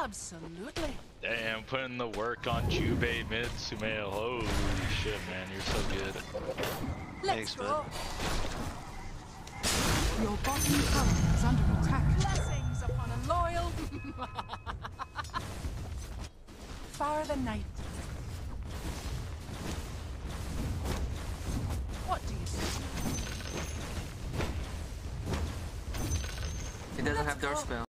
Absolutely. Damn, putting the work on Jubei mid, Sumail. Holy shit, man, you're so good. Let's go. Bud. Your bottom tower is under attack. Blessings upon a loyal. Far the night. What do you say? He doesn't have door spell.